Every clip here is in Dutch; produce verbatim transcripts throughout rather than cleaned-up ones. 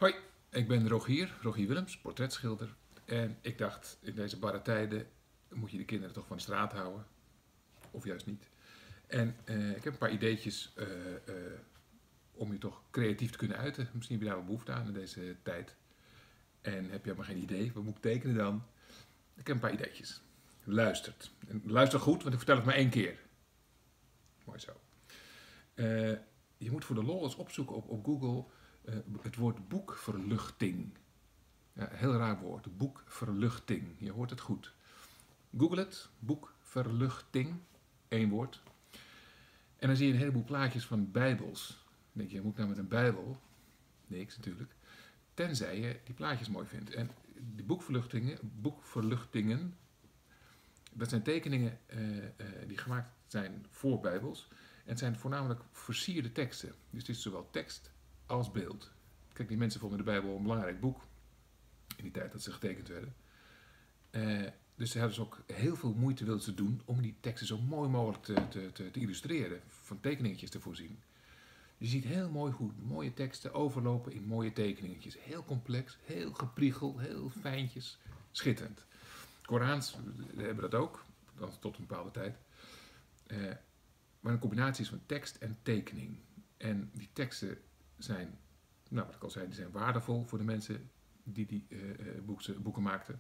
Hoi, ik ben Rogier, Rogier Willems, portretschilder. En ik dacht, in deze barre tijden moet je de kinderen toch van de straat houden. Of juist niet. En uh, ik heb een paar ideetjes uh, uh, om je toch creatief te kunnen uiten. Misschien heb je daar wel behoefte aan in deze tijd. En heb je helemaal geen idee, wat moet ik tekenen dan? Ik heb een paar ideetjes. Luistert. En luister goed, want ik vertel het maar één keer. Mooi zo. Uh, je moet voor de lol eens opzoeken op, op Google uh, het woord boekverluchting. Ja, heel raar woord, boekverluchting. Je hoort het goed. Google het, boekverluchting, één woord. En dan zie je een heleboel plaatjes van bijbels. Dan denk je, moet ik nou met een bijbel? Niks natuurlijk. Tenzij je die plaatjes mooi vindt. En die boekverluchtingen, boekverluchtingen dat zijn tekeningen uh, uh, die gemaakt zijn voor bijbels. En het zijn voornamelijk versierde teksten. Dus het is zowel tekst als beeld. Kijk, die mensen vonden de Bijbel een belangrijk boek. In die tijd dat ze getekend werden. Uh, dus ze hadden dus ook heel veel moeite wilden ze doen om die teksten zo mooi mogelijk te, te, te, te illustreren. Van tekeningetjes te voorzien. Je ziet heel mooi goed mooie teksten overlopen in mooie tekeningetjes. Heel complex, heel gepriegel, heel fijntjes. Schitterend. Korans hebben dat ook, tot een bepaalde tijd. Uh, maar een combinatie is van tekst en tekening. En die teksten zijn, nou wat ik al zei, die zijn waardevol voor de mensen die die uh, boeken, boeken maakten.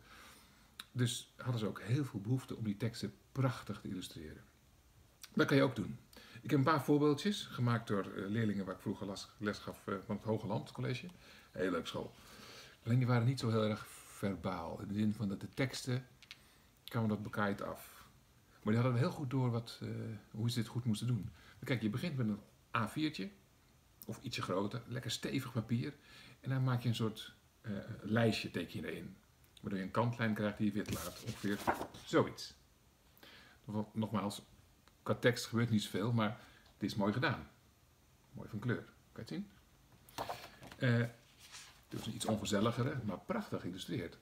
Dus hadden ze ook heel veel behoefte om die teksten prachtig te illustreren. Dat kan je ook doen. Ik heb een paar voorbeeldjes gemaakt door uh, leerlingen waar ik vroeger les, les gaf uh, van het Hogeland College. Heel leuk school. Alleen die waren niet zo heel erg verbaal. In de zin van dat de teksten kwamen dat bekaaid af. Maar die hadden heel goed door wat, uh, hoe ze dit goed moesten doen. Maar kijk, je begint met een A viertje. Of ietsje groter. Lekker stevig papier. En dan maak je een soort uh, lijstje teken je erin. Waardoor je een kantlijn krijgt die je wit laat. Ongeveer zoiets. Nogmaals, qua tekst gebeurt niet zoveel, maar het is mooi gedaan. Mooi van kleur. Kan je het zien? Uh, dit is een iets ongezelligere, maar prachtig geïllustreerd.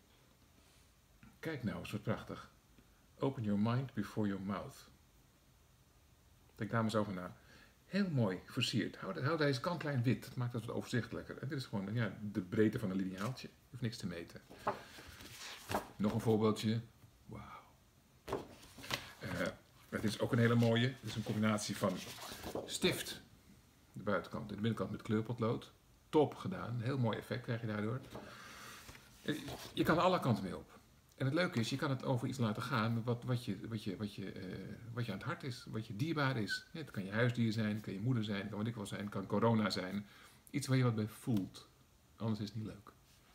Kijk nou eens wat prachtig. Open your mind before your mouth. Denk daar maar eens over na. Heel mooi versierd. Houd, houd deze kantlijn wit. Dat maakt het wat overzichtelijker. En dit is gewoon ja, de breedte van een lineaaltje. Je hoeft niks te meten. Nog een voorbeeldje. Wauw. Uh, dit is ook een hele mooie. Dit is een combinatie van stift. De buitenkant en de binnenkant met kleurpotlood. Top gedaan. Een heel mooi effect krijg je daardoor. Je kan er alle kanten mee op. En het leuke is, je kan het over iets laten gaan wat, wat, je, wat, je, wat, je, uh, wat je aan het hart is, wat je dierbaar is. Ja, het kan je huisdier zijn, het kan je moeder zijn, het kan wat ik wel zijn, het kan corona zijn. Iets waar je wat bij voelt. Anders is het niet leuk.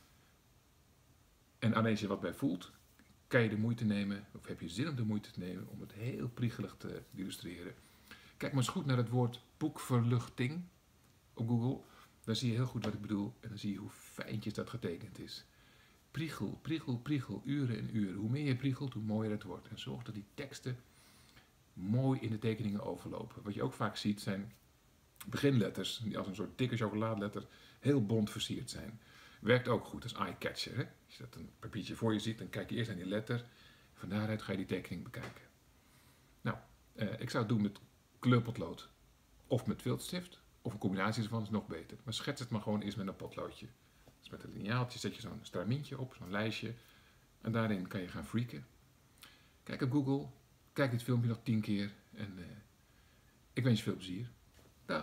En alleen als je wat bij voelt, kan je de moeite nemen, of heb je zin om de moeite te nemen om het heel priegelig te illustreren. Kijk maar eens goed naar het woord boekverluchting op Google. Daar zie je heel goed wat ik bedoel en dan zie je hoe fijntjes dat getekend is. Priegel, priegel, priegel, uren en uren. Hoe meer je priegelt, hoe mooier het wordt. En zorg dat die teksten mooi in de tekeningen overlopen. Wat je ook vaak ziet zijn beginletters, die als een soort dikke chocoladeletter heel bont versierd zijn. Werkt ook goed als eye-catcher. Hè? Als je dat een papiertje voor je ziet, dan kijk je eerst naar die letter. Van daaruit ga je die tekening bekijken. Nou, eh, ik zou het doen met kleurpotlood. Of met viltstift. Of een combinatie ervan is nog beter. Maar schets het maar gewoon eerst met een potloodje. Dus met een lineaaltje zet je zo'n stramintje op, zo'n lijstje. En daarin kan je gaan freaken. Kijk op Google. Kijk dit filmpje nog tien keer. En uh, ik wens je veel plezier.